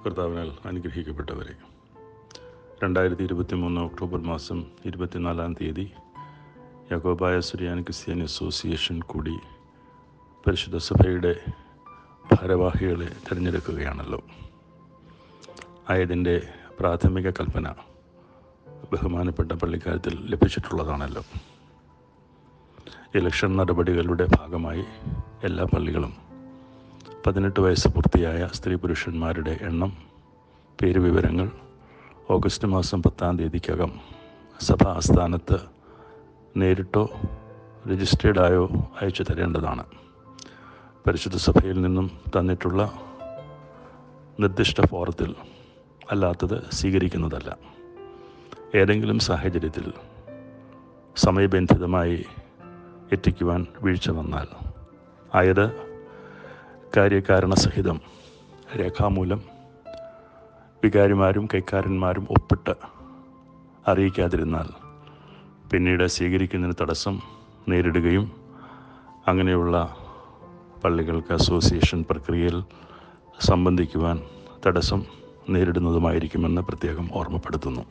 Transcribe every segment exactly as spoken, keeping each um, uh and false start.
കർത്താവിനാൽ അനുഗ്രഹിക്കപ്പെട്ടവരെ, രണ്ടായിരത്തി ഇരുപത്തി മൂന്ന് ഒക്ടോബർ മാസം ഇരുപത്തിനാലാം തീയതി യാക്കോബായ സുറിയാനി ക്രിസ്ത്യൻ അസോസിയേഷൻ കൂടി പരിശുദ്ധ സഭയുടെ ഭാരവാഹികളെ തിരഞ്ഞെടുക്കുകയാണല്ലോ. ആയതിൻ്റെ പ്രാഥമിക കൽപ്പന ബഹുമാനപ്പെട്ട പള്ളിക്കാര്യത്തിൽ ലഭിച്ചിട്ടുള്ളതാണല്ലോ. ഇലക്ഷൻ നടപടികളുടെ ഭാഗമായി എല്ലാ പള്ളികളും പതിനെട്ട് വയസ്സ് പൂർത്തിയായ സ്ത്രീ പുരുഷന്മാരുടെ എണ്ണം, പേരുവിവരങ്ങൾ ഓഗസ്റ്റ് മാസം പത്താം തീയതിക്കകം സഭാ ആസ്ഥാനത്ത് നേരിട്ടോ രജിസ്റ്റേർഡായോ അയച്ചു തരേണ്ടതാണ്. പരിശുദ്ധ സഭയിൽ നിന്നും തന്നിട്ടുള്ള നിർദ്ദിഷ്ട ഫോറത്തിൽ അല്ലാത്തത് സ്വീകരിക്കുന്നതല്ല. ഏതെങ്കിലും സാഹചര്യത്തിൽ സമയബന്ധിതമായി എത്തിക്കുവാൻ വീഴ്ച വന്നാൽ ആയത് കാര്യകാരണസഹിതം രേഖാമൂലം വികാരിമാരും കൈക്കാരന്മാരും ഒപ്പിട്ട് അറിയിക്കാതിരുന്നാൽ പിന്നീട് സ്വീകരിക്കുന്നതിന് തടസ്സം നേരിടുകയും അങ്ങനെയുള്ള പള്ളികൾക്ക് അസോസിയേഷൻ പ്രക്രിയയിൽ സംബന്ധിക്കുവാൻ തടസ്സം നേരിടുന്നതുമായിരിക്കുമെന്ന് പ്രത്യേകം ഓർമ്മപ്പെടുത്തുന്നു.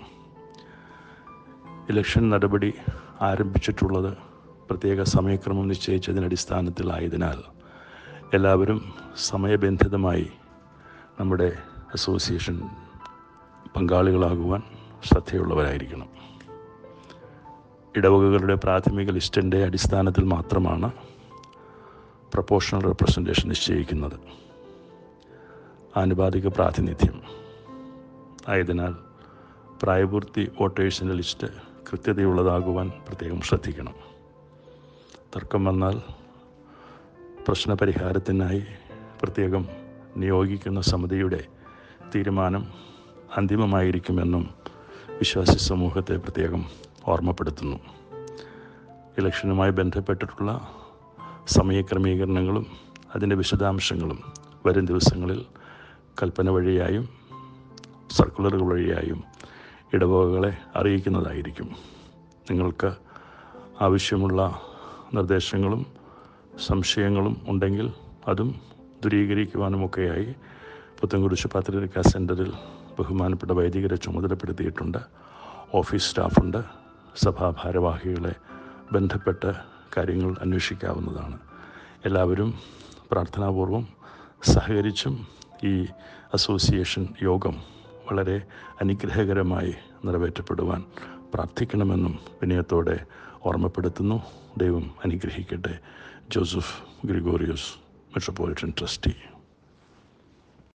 ഇലക്ഷൻ നടപടി ആരംഭിച്ചിട്ടുള്ളത് പ്രത്യേക സമയക്രമം നിശ്ചയിച്ചതിൻ്റെ അടിസ്ഥാനത്തിലായതിനാൽ എല്ലാവരും സമയബന്ധിതമായി നമ്മുടെ അസോസിയേഷൻ പങ്കാളികളാകുവാൻ ശ്രദ്ധയുള്ളവരായിരിക്കണം. ഇടവകകളുടെ പ്രാഥമിക ലിസ്റ്റിൻ്റെ അടിസ്ഥാനത്തിൽ മാത്രമാണ് പ്രൊപ്പോർഷണൽ റെപ്രസെൻറ്റേഷൻ നിശ്ചയിക്കുന്നത്. ആനുപാതിക പ്രാതിനിധ്യം ആയതിനാൽ പ്രായപൂർത്തി വോട്ടേഴ്സിൻ്റെ ലിസ്റ്റ് കൃത്യതയുള്ളതാകുവാൻ പ്രത്യേകം ശ്രദ്ധിക്കണം. തർക്കം വന്നാൽ പ്രശ്നപരിഹാരത്തിനായി പ്രത്യേകം നിയോഗിക്കുന്ന സമിതിയുടെ തീരുമാനം അന്തിമമായിരിക്കുമെന്നും വിശ്വാസി സമൂഹത്തെ പ്രത്യേകം ഓർമ്മപ്പെടുത്തുന്നു. ഇലക്ഷനുമായി ബന്ധപ്പെട്ടിട്ടുള്ള സമയക്രമീകരണങ്ങളും അതിൻ്റെ വിശദാംശങ്ങളും വരും ദിവസങ്ങളിൽ കൽപ്പന വഴിയായും സർക്കുലറുകൾ വഴിയായും ഇടവകകളെ അറിയിക്കുന്നതായിരിക്കും. നിങ്ങൾക്ക് ആവശ്യമുള്ള നിർദ്ദേശങ്ങളും സംശയങ്ങളും ഉണ്ടെങ്കിൽ അതും ദൂരീകരിക്കുവാനുമൊക്കെയായി പുത്തൻകുരിശ് പത്രിക സെൻറ്ററിൽ ബഹുമാനപ്പെട്ട വൈദികരെ ചുമതലപ്പെടുത്തിയിട്ടുണ്ട്. ഓഫീസ് സ്റ്റാഫുണ്ട്. സഭാ ഭാരവാഹികളെ ബന്ധപ്പെട്ട് കാര്യങ്ങൾ അന്വേഷിക്കാവുന്നതാണ്. എല്ലാവരും പ്രാർത്ഥനാപൂർവം സഹകരിച്ചും ഈ അസോസിയേഷൻ യോഗം വളരെ അനുഗ്രഹകരമായി നിറവേറ്റപ്പെടുവാൻ പ്രാർത്ഥിക്കണമെന്നും വിനയത്തോടെ ഓർമ്മപ്പെടുത്തുന്നു. ദൈവം അനുഗ്രഹിക്കട്ടെ. Joseph Gregorios, metropolitan trustee.